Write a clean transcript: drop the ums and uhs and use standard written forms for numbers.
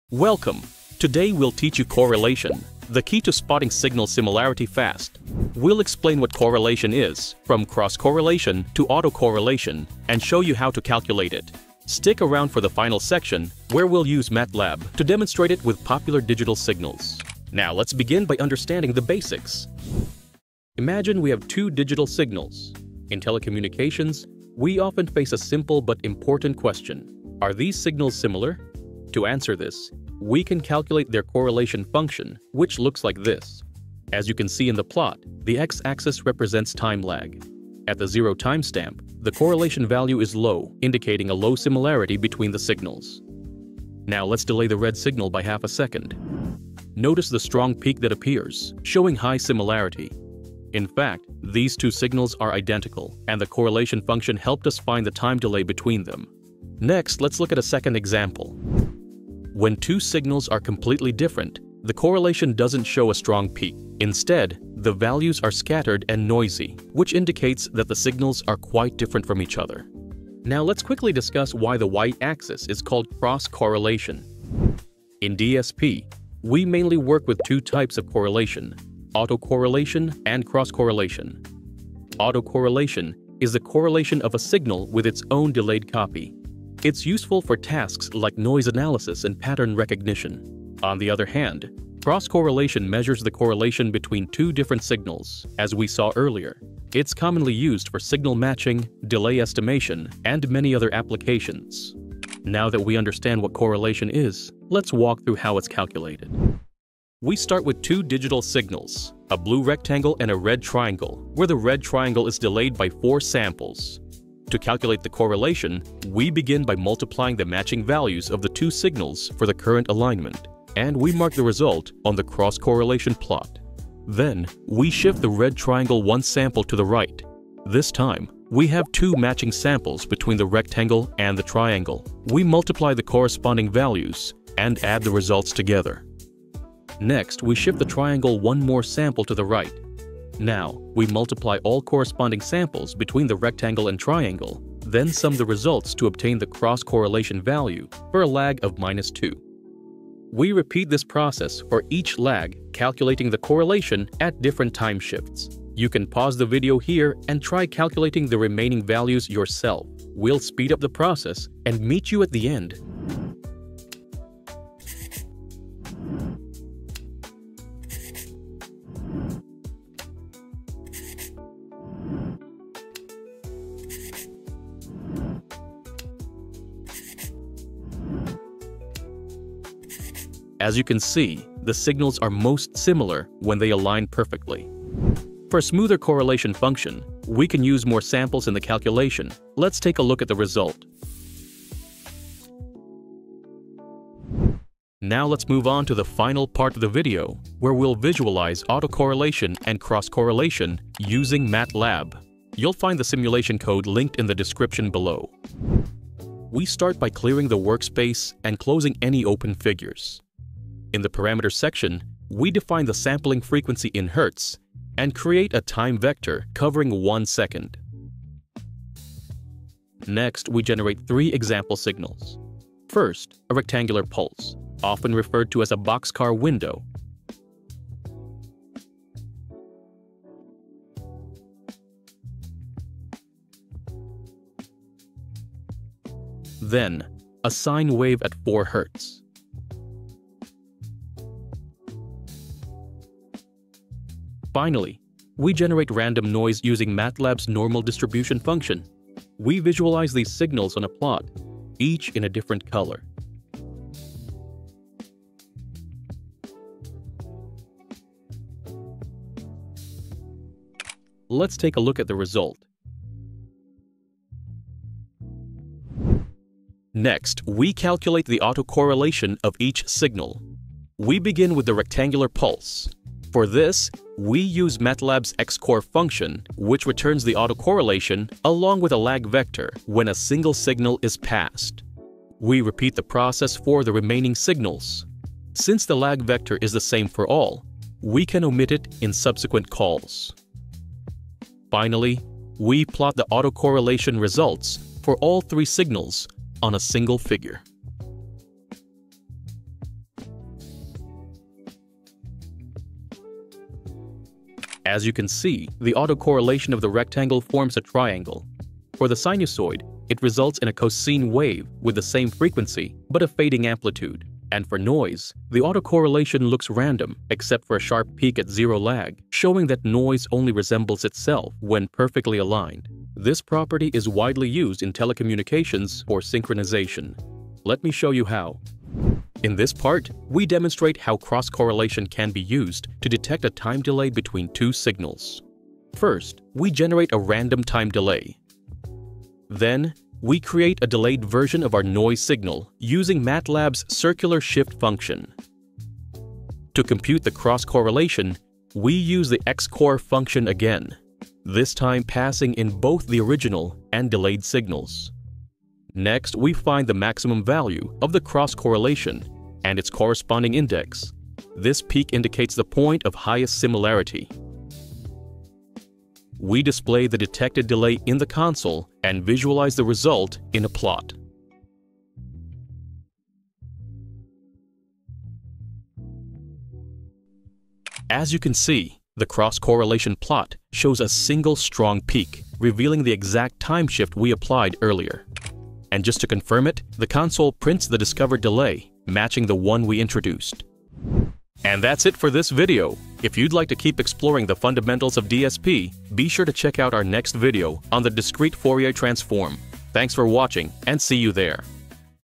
Welcome! Today we'll teach you correlation, the key to spotting signal similarity fast. We'll explain what correlation is, from cross-correlation to autocorrelation, and show you how to calculate it. Stick around for the final section, where we'll use MATLAB to demonstrate it with popular digital signals. Now let's begin by understanding the basics. Imagine we have two digital signals. In telecommunications, we often face a simple but important question. Are these signals similar? To answer this, we can calculate their correlation function, which looks like this. As you can see in the plot, the x-axis represents time lag. At the 0 timestamp, the correlation value is low, indicating a low similarity between the signals. Now let's delay the red signal by half a second. Notice the strong peak that appears, showing high similarity. In fact, these two signals are identical, and the correlation function helped us find the time delay between them. Next, let's look at a second example. When two signals are completely different, the correlation doesn't show a strong peak. Instead, the values are scattered and noisy, which indicates that the signals are quite different from each other. Now let's quickly discuss why the y-axis is called cross-correlation. In DSP, we mainly work with two types of correlation: autocorrelation and cross-correlation. Autocorrelation is the correlation of a signal with its own delayed copy. It's useful for tasks like noise analysis and pattern recognition. On the other hand, cross-correlation measures the correlation between two different signals, as we saw earlier. It's commonly used for signal matching, delay estimation, and many other applications. Now that we understand what correlation is, let's walk through how it's calculated. We start with two digital signals, a blue rectangle and a red triangle, where the red triangle is delayed by 4 samples. To calculate the correlation, we begin by multiplying the matching values of the two signals for the current alignment, and we mark the result on the cross-correlation plot. Then, we shift the red triangle 1 sample to the right. This time, we have 2 matching samples between the rectangle and the triangle. We multiply the corresponding values and add the results together. Next, we shift the triangle 1 more sample to the right. Now, we multiply all corresponding samples between the rectangle and triangle, then sum the results to obtain the cross-correlation value for a lag of -2. We repeat this process for each lag, calculating the correlation at different time shifts. You can pause the video here and try calculating the remaining values yourself. We'll speed up the process and meet you at the end. As you can see, the signals are most similar when they align perfectly. For a smoother correlation function, we can use more samples in the calculation. Let's take a look at the result. Now let's move on to the final part of the video, where we'll visualize autocorrelation and cross-correlation using MATLAB. You'll find the simulation code linked in the description below. We start by clearing the workspace and closing any open figures. In the parameters section, we define the sampling frequency in Hertz and create a time vector covering 1 second. Next, we generate 3 example signals. First, a rectangular pulse, often referred to as a boxcar window. Then, a sine wave at 4 Hertz. Finally, we generate random noise using MATLAB's normal distribution function. We visualize these signals on a plot, each in a different color. Let's take a look at the result. Next, we calculate the autocorrelation of each signal. We begin with the rectangular pulse. For this, we use MATLAB's xcorr function, which returns the autocorrelation along with a lag vector when a single signal is passed. We repeat the process for the remaining signals. Since the lag vector is the same for all, we can omit it in subsequent calls. Finally, we plot the autocorrelation results for all 3 signals on a single figure. As you can see, the autocorrelation of the rectangle forms a triangle. For the sinusoid, it results in a cosine wave with the same frequency but a fading amplitude. And for noise, the autocorrelation looks random except for a sharp peak at zero lag, showing that noise only resembles itself when perfectly aligned. This property is widely used in telecommunications for synchronization. Let me show you how. In this part, we demonstrate how cross-correlation can be used to detect a time delay between two signals. First, we generate a random time delay. Then, we create a delayed version of our noise signal using MATLAB's circular shift function. To compute the cross-correlation, we use the xcorr function again, this time passing in both the original and delayed signals. Next, we find the maximum value of the cross-correlation and its corresponding index. This peak indicates the point of highest similarity. We display the detected delay in the console and visualize the result in a plot. As you can see, the cross-correlation plot shows a single strong peak, revealing the exact time shift we applied earlier. And just to confirm it, the console prints the discovered delay, matching the one we introduced. And that's it for this video. If you'd like to keep exploring the fundamentals of DSP, be sure to check out our next video on the discrete Fourier transform. Thanks for watching, and see you there.